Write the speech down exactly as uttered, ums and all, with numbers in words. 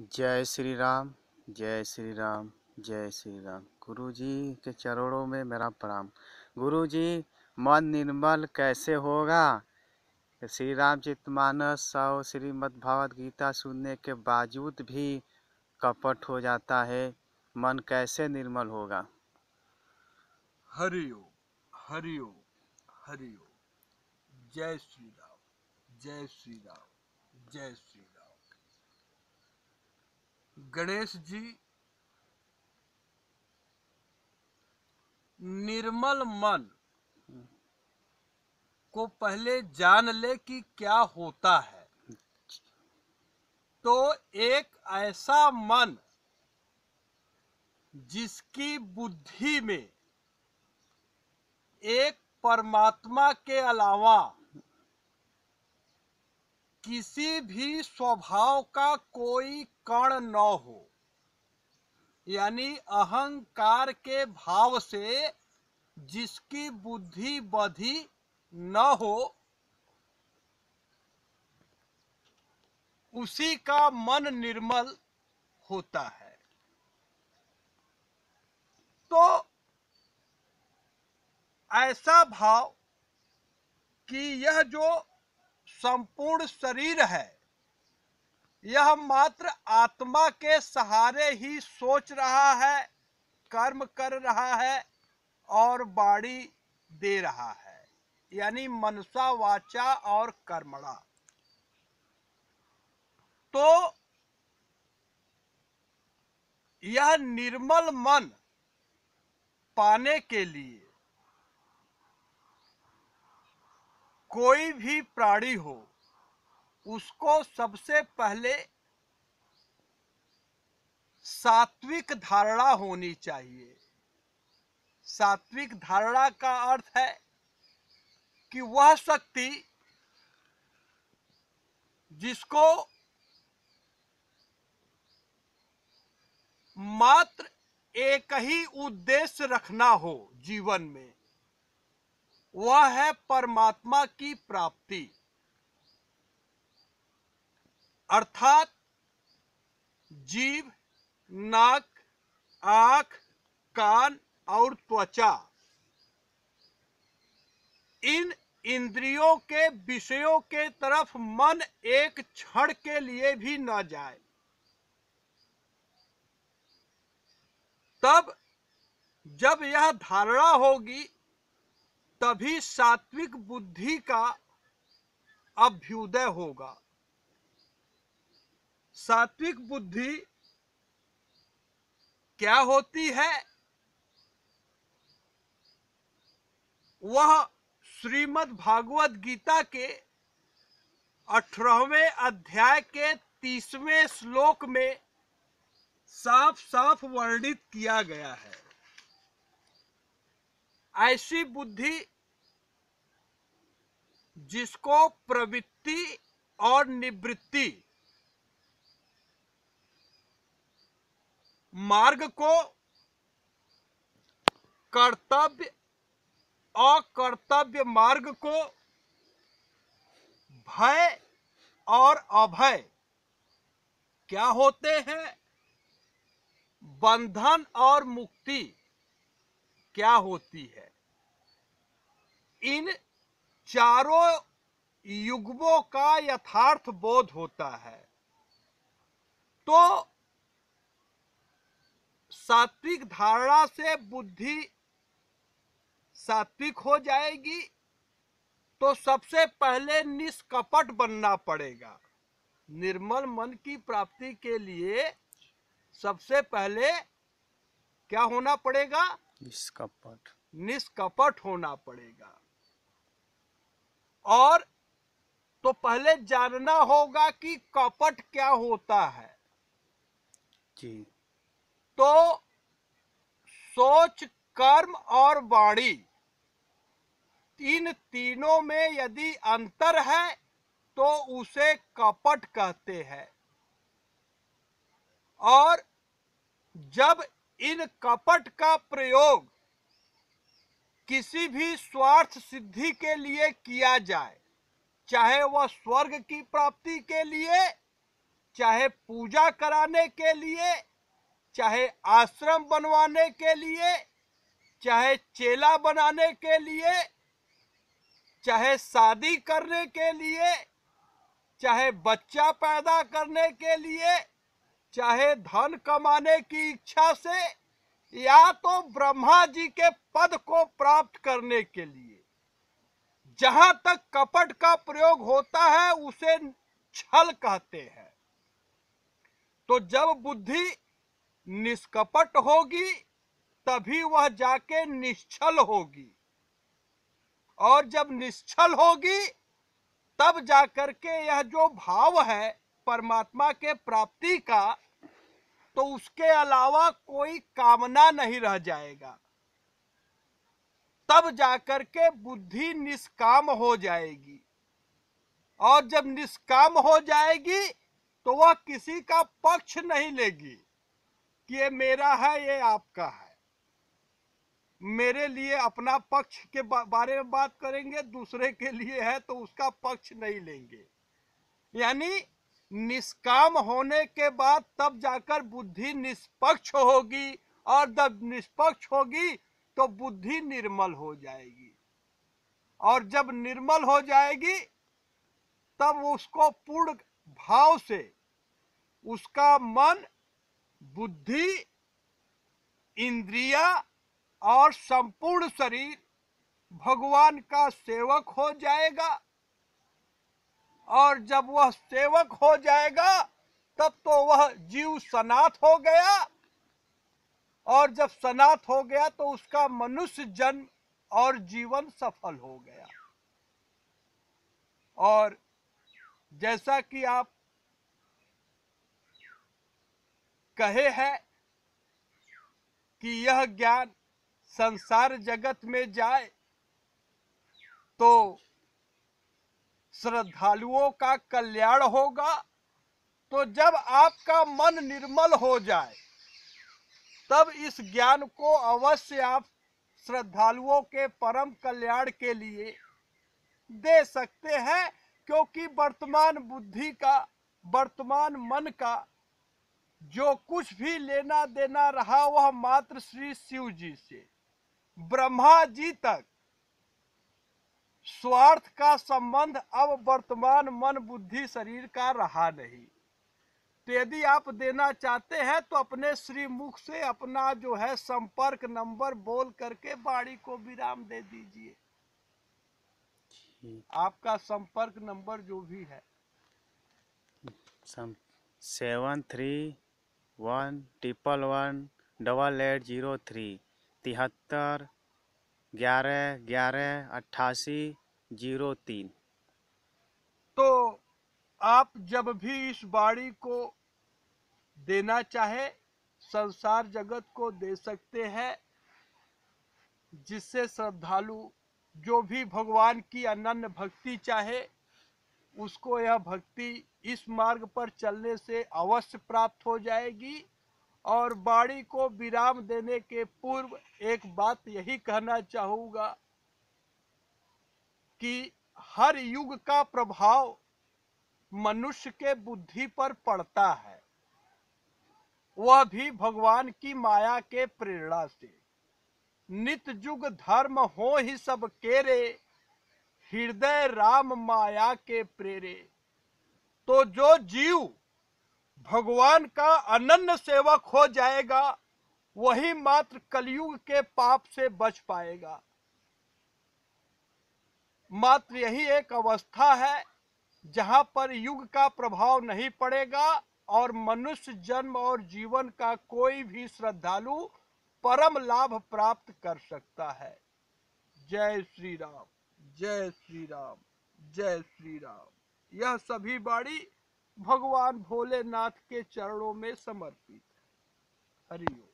जय श्री राम, जय श्री राम, जय श्री राम। गुरु जी के चरणों में मेरा प्रणाम। गुरु जी, मन निर्मल कैसे होगा? श्री रामचरितमानस और श्रीमद् भागवत गीता सुनने के बावजूद भी कपट हो जाता है, मन कैसे निर्मल होगा? हरिओम हरिओम हरिओम। जय श्री राम, जय श्री राम, जय श्री राम। गणेश जी, निर्मल मन को पहले जान ले कि क्या होता है। तो एक ऐसा मन जिसकी बुद्धि में एक परमात्मा के अलावा किसी भी स्वभाव का कोई कण न हो, यानी अहंकार के भाव से जिसकी बुद्धि बधी न हो, उसी का मन निर्मल होता है। तो ऐसा भाव कि यह जो संपूर्ण शरीर है, यह मात्र आत्मा के सहारे ही सोच रहा है, कर्म कर रहा है और वाणी दे रहा है, यानी मनसा वाचा और कर्मणा। तो यह निर्मल मन पाने के लिए कोई भी प्राणी हो, उसको सबसे पहले सात्विक धारणा होनी चाहिए। सात्विक धारणा का अर्थ है कि वह शक्ति जिसको मात्र एक ही उद्देश्य रखना हो जीवन में, वह है परमात्मा की प्राप्ति। अर्थात जीव, नाक, आंख, कान और त्वचा, इन इंद्रियों के विषयों के तरफ मन एक क्षण के लिए भी न जाए। तब जब यह धारणा होगी, तभी सात्विक बुद्धि का अभ्युदय होगा। सात्विक बुद्धि क्या होती है? वह श्रीमद् भागवत गीता के अठारहवें अध्याय के तीसवें श्लोक में साफ साफ वर्णित किया गया है। ऐसी बुद्धि जिसको प्रवृत्ति और निवृत्ति मार्ग को कर्तव्य अकर्तव्य मार्ग को भय और अभय क्या होते हैं, बंधन और मुक्ति क्या होती है, इन चारों युग्मों का यथार्थ बोध होता है। तो सात्विक धारणा से बुद्धि सात्विक हो जाएगी, तो सबसे पहले निष्कपट बनना पड़ेगा। निर्मल मन की प्राप्ति के लिए सबसे पहले क्या होना पड़ेगा? निष्कपट। निष्कपट होना पड़ेगा। और तो पहले जानना होगा कि कपट क्या होता है। जी। तो सोच, कर्म और वाणी, इन तीनों में यदि अंतर है तो उसे कपट कहते हैं। और जब इन कपट का प्रयोग किसी भी स्वार्थ सिद्धि के लिए किया जाए, चाहे वह स्वर्ग की प्राप्ति के लिए चाहे पूजा कराने के लिए, चाहे आश्रम बनवाने के लिए, चाहे चेला बनाने के लिए, चाहे शादी करने के लिए, चाहे बच्चा पैदा करने के लिए, चाहे धन कमाने की इच्छा से, या तो ब्रह्मा जी के पद को प्राप्त करने के लिए, जहां तक कपट का प्रयोग होता है उसे छल कहते हैं। तो जब बुद्धि निष्कपट होगी तभी वह जाके निश्चल होगी, और जब निश्चल होगी तब जाकर के यह जो भाव है परमात्मा के प्राप्ति का, तो उसके अलावा कोई कामना नहीं रह जाएगा। तब जाकर के बुद्धि निष्काम हो जाएगी, और जब निष्काम हो जाएगी तो वह किसी का पक्ष नहीं लेगी कि ये मेरा है ये आपका है। मेरे लिए अपना पक्ष के बारे में बात करेंगे, दूसरे के लिए है तो उसका पक्ष नहीं लेंगे। यानी निष्काम होने के बाद तब जाकर बुद्धि निष्पक्ष होगी, और जब निष्पक्ष होगी तो बुद्धि निर्मल हो जाएगी, और जब निर्मल हो जाएगी तब उसको पूर्ण भाव से उसका मन, बुद्धि, इंद्रिया और संपूर्ण शरीर भगवान का सेवक हो जाएगा। और जब वह सेवक हो जाएगा तब तो वह जीव सनाथ हो गया, और जब सनाथ हो गया तो उसका मनुष्य जन्म और जीवन सफल हो गया। और जैसा कि आप कहे हैं कि यह ज्ञान संसार जगत में जाए तो श्रद्धालुओं का कल्याण होगा। तो जब आपका मन निर्मल हो जाए तब इस ज्ञान को अवश्य आप श्रद्धालुओं के परम कल्याण के लिए दे सकते हैं, क्योंकि वर्तमान बुद्धि का, वर्तमान मन का जो कुछ भी लेना देना रहा वह मात्र श्री शिव जी से ब्रह्मा जी तक स्वार्थ का संबंध अब वर्तमान मन बुद्धि शरीर का रहा नहीं। तो यदि आप देना चाहते हैं तो अपने श्री मुख से अपना जो है संपर्क नंबर बोल करके वाणी को विराम दे दीजिए। आपका संपर्क नंबर जो भी है seven three one triple one double eight zero three तिहत्तर ग्यारह ग्यारह अट्ठासी जीरो तीन। तो आप जब भी इस वाणी को देना चाहे संसार जगत को दे सकते हैं, जिससे श्रद्धालु जो भी भगवान की अनन्य भक्ति चाहे उसको यह भक्ति इस मार्ग पर चलने से अवश्य प्राप्त हो जाएगी। और वाणी को विराम देने के पूर्व एक बात यही कहना चाहूँगा कि हर युग का प्रभाव मनुष्य के बुद्धि पर पड़ता है, वह भी भगवान की माया के प्रेरणा से। नित जुग धर्म हो ही सब केरे, हृदय राम माया के प्रेरे। तो जो जीव भगवान का अनन्य सेवक हो जाएगा वही मात्र कलयुग के पाप से बच पाएगा। मात्र यही एक अवस्था है जहां पर युग का प्रभाव नहीं पड़ेगा और मनुष्य जन्म और जीवन का कोई भी श्रद्धालु परम लाभ प्राप्त कर सकता है। जय श्री राम, जय श्री राम, जय श्री राम। यह सभी वाणी भगवान भोलेनाथ के चरणों में समर्पित है। हरि ओम।